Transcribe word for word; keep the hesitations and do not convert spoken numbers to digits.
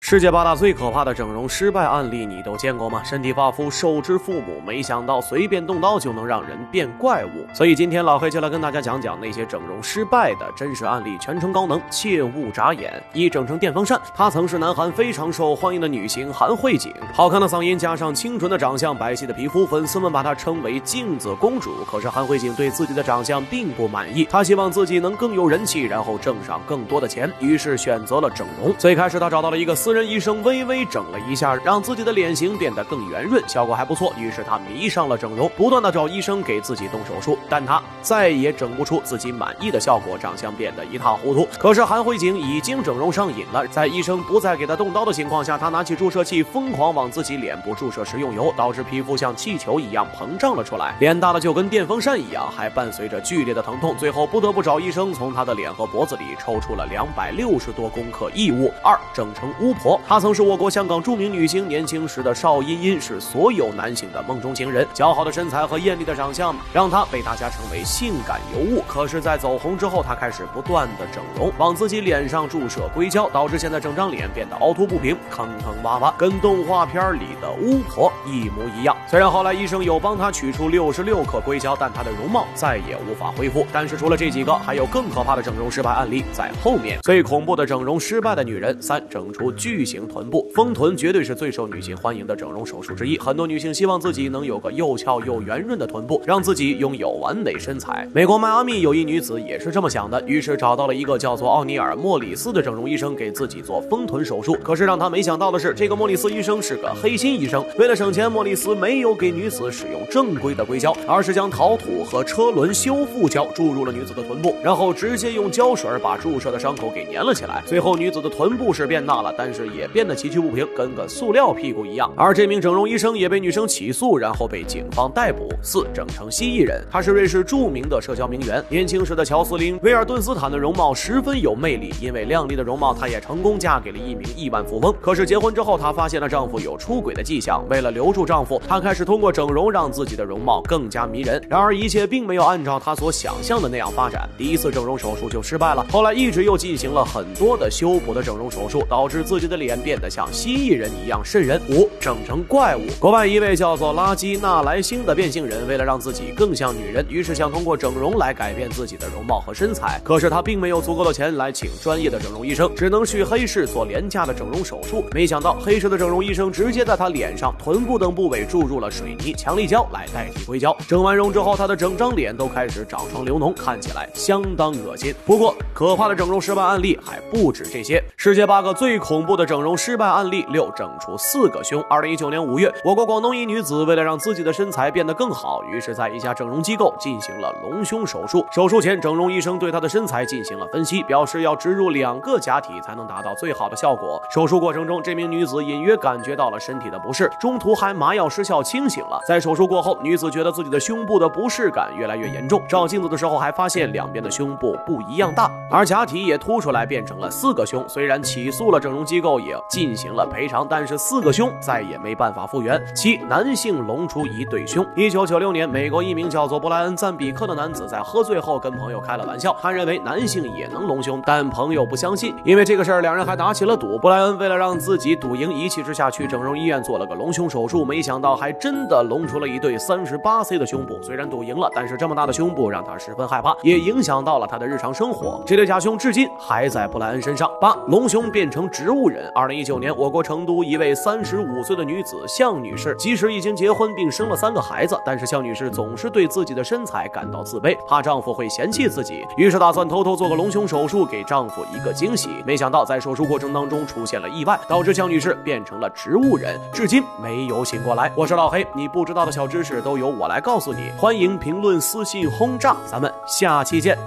世界八大最可怕的整容失败案例你都见过吗？身体发肤受之父母，没想到随便动刀就能让人变怪物。所以今天老黑就来跟大家讲讲那些整容失败的真实案例，全程高能，切勿眨眼。一整成电风扇，她曾是南韩非常受欢迎的女星韩慧景，好看的嗓音加上清纯的长相，白皙的皮肤，粉丝们把她称为镜子公主。可是韩慧景对自己的长相并不满意，她希望自己能更有人气，然后挣上更多的钱，于是选择了整容。最开始她找到了一个私人医生，微微整了一下，让自己的脸型变得更圆润，效果还不错。于是她迷上了整容，不断的找医生给自己动手术，但她再也整不出自己满意的效果，长相变得一塌糊涂。可是韩慧景已经整容上瘾了，在医生不再给她动刀的情况下，她拿起注射器疯狂往自己脸部注射食用油，导致皮肤像气球一样膨胀了出来，脸大的就跟电风扇一样，还伴随着剧烈的疼痛。最后不得不找医生从她的脸和脖子里抽出了两百六十多公克异物。二整成巫婆，她曾是我国香港著名女星，年轻时的邵茵茵是所有男性的梦中情人，姣好的身材和艳丽的长相让她被大家称为性感尤物。可是在走红之后，她开始不断的整容，往自己脸上注射硅胶，导致现在整张脸变得凹凸不平，坑坑洼洼，跟动画片里的巫婆一模一样。虽然后来医生有帮她取出六十六克硅胶，但她的容貌再也无法恢复。但是除了这几个，还有更可怕的整容失败案例在后面。最恐怖的整容失败的女人，三整出巨型臀部。丰臀绝对是最受女性欢迎的整容手术之一，很多女性希望自己能有个又翘又圆润的臀部，让自己拥有完美身材。美国迈阿密有一女子也是这么想的，于是找到了一个叫做奥尼尔·莫里斯的整容医生，给自己做丰臀手术。可是让她没想到的是，这个莫里斯医生是个黑心医生。为了省钱，莫里斯没有给女子使用正规的硅胶，而是将陶土和车轮修复胶注入了女子的臀部，然后直接用胶水把注射的伤口给粘了起来。最后女子的臀部是变大了，但是也变得崎岖不平，跟个塑料屁股一样。而这名整容医生也被女生起诉，然后被警方逮捕。四整成蜥蜴人，他是瑞士著名的社交名媛，年轻时的乔斯琳·威尔顿斯坦的容貌十分有魅力，因为靓丽的容貌，她也成功嫁给了一名亿万富翁。可是结婚之后，她发现了丈夫有出轨的迹象，为了留住丈夫，她开始通过整容让自己的容貌更加迷人。然而一切并没有按照她所想象的那样发展，第一次整容手术就失败了，后来一直又进行了很多的修补的整容手术，导致自己的脸变得像蜥蜴人一样瘆人。五整成怪物，国外一位叫做拉基纳莱星的变性人，为了让自己更像女人，于是想通过整容来改变自己的容貌和身材。可是他并没有足够的钱来请专业的整容医生，只能去黑市做廉价的整容手术。没想到黑市的整容医生直接在他脸上、臀部等部位注入了水泥强力胶来代替硅胶。整完容之后，他的整张脸都开始长疮流脓，看起来相当恶心。不过可怕的整容失败案例还不止这些。世界八个最恐怖的整容失败案例，六整出四个胸。二零一九年五月，我国广东一女子为了让自己的身材变得更好，于是在一家整容机构进行了隆胸手术。手术前，整容医生对她的身材进行了分析，表示要植入两个假体才能达到最好的效果。手术过程中，这名女子隐约感觉到了身体的不适，中途还麻药失效清醒了。在手术过后，女子觉得自己的胸部的不适感越来越严重，照镜子的时候还发现两边的胸部不一样大，而假体也凸出来变成了四个胸。虽然起诉了整容机构，也进行了赔偿，但是四个胸再也没办法复原。七男性隆出一对胸。一九九六年，美国一名叫做布莱恩·赞比克的男子在喝醉后跟朋友开了玩笑，他认为男性也能隆胸，但朋友不相信。因为这个事儿，两人还打起了赌。布莱恩为了让自己赌赢，一气之下去整容医院做了个隆胸手术，没想到还真的隆出了一对 三十八 C 的胸部。虽然赌赢了，但是这么大的胸部让他十分害怕，也影响到了他的日常生活。这对假胸至今还在布莱恩身上。八隆胸变成植物人。二零一九年，我国成都一位三十五岁的女子向女士，即使已经结婚并生了三个孩子，但是向女士总是对自己的身材感到自卑，怕丈夫会嫌弃自己，于是打算偷偷做个隆胸手术给丈夫一个惊喜。没想到在手术过程当中出现了意外，导致向女士变成了植物人，至今没有醒过来。我是老黑，你不知道的小知识都由我来告诉你，欢迎评论私信轰炸，咱们下期见。